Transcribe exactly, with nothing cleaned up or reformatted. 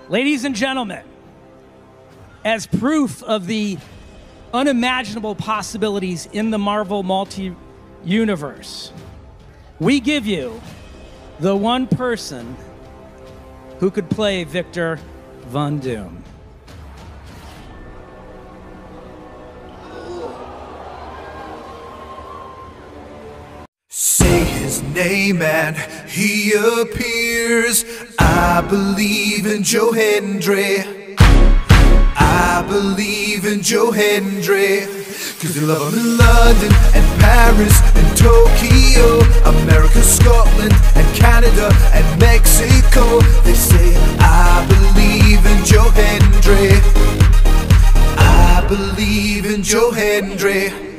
Ladies and gentlemen, as proof of the unimaginable possibilities in the Marvel multi-universe, we give you the one person who could play Victor Von Doom. Say his name and he appears. I believe in Joe Hendry. I believe in Joe Hendry. Cause they love him in London and Paris and Tokyo, America, Scotland and Canada and Mexico. They say I believe in Joe Hendry. I believe in Joe Hendry.